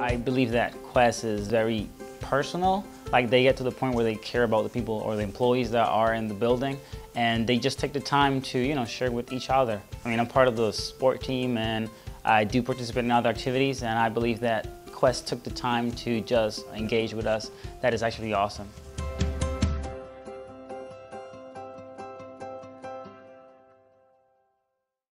I believe that Quest is very personal. Like they get to the point where they care about the people or the employees that are in the building, and they just take the time to, share with each other. I mean, I'm part of the sport team and I do participate in other activities, and I believe that Quest took the time to just engage with us. That is actually awesome.